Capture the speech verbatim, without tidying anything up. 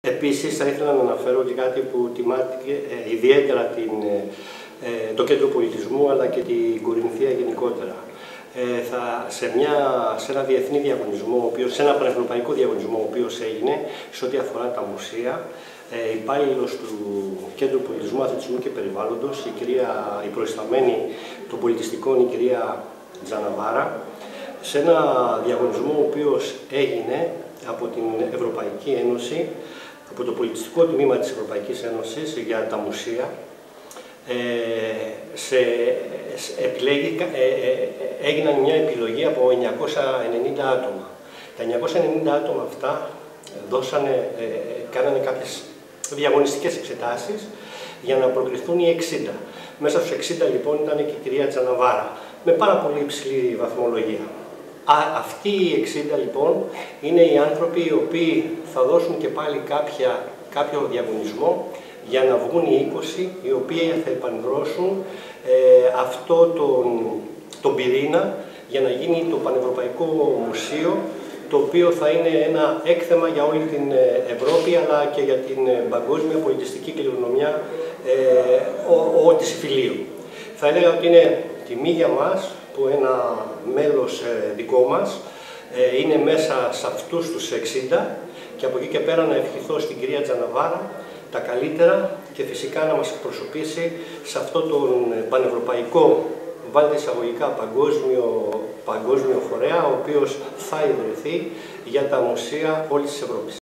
Επίσης θα ήθελα να αναφέρω και κάτι που τιμάται ε, ιδιαίτερα την, ε, το Κέντρο Πολιτισμού αλλά και την Κορινθία γενικότερα. Ε, θα, σε, μια, σε ένα διεθνή διαγωνισμό, ο οποίος, σε ένα πανευρωπαϊκό διαγωνισμό ο οποίος έγινε σε ό,τι αφορά τα μουσεία, ε, υπάλληλος του Κέντρου Πολιτισμού, Αθλητισμού και Περιβάλλοντος, η, κυρία, η προϊσταμένη των πολιτιστικών, η κυρία Τζαναβάρα, σε ένα διαγωνισμό ο οποίος έγινε από την Ευρωπαϊκή Ένωση, από το πολιτιστικό τμήμα της Ευρωπαϊκής Ένωσης για τα μουσεία, ε, σε, σε, επιλέγει, ε, ε, έγιναν μια επιλογή από εννιακόσια ενενήντα άτομα. Τα εννιακόσια ενενήντα άτομα αυτά δώσανε, ε, κάνανε κάποιες διαγωνιστικές εξετάσεις για να προκριθούν οι εξήντα. Μέσα στους εξήντα λοιπόν ήταν και η κυρία Τζαναβάρα, με πάρα πολύ υψηλή βαθμολογία. Α, αυτοί οι εξήντα λοιπόν είναι οι άνθρωποι οι οποίοι θα δώσουν και πάλι κάποια, κάποιο διαγωνισμό για να βγουν οι είκοσι οι οποίοι θα επανδρώσουν ε, αυτό τον, τον πυρήνα για να γίνει το Πανευρωπαϊκό Μουσείο, το οποίο θα είναι ένα έκθεμα για όλη την Ευρώπη αλλά και για την παγκόσμια πολιτιστική κληρονομιά ε, ο, ο, της Ιφιλίου. Θα έλεγα ότι είναι τιμή για μας που ένα μέλος ε, δικό μας ε, είναι μέσα σε αυτούς τους εξήντα και από εκεί και πέρα να ευχηθώ στην κυρία Τζαναβάρα τα καλύτερα και φυσικά να μας εκπροσωπήσει σε αυτό τον πανευρωπαϊκό, βάλτε εισαγωγικά, παγκόσμιο, παγκόσμιο φορέα, ο οποίος θα ιδρυθεί για τα μουσεία όλης της Ευρώπης.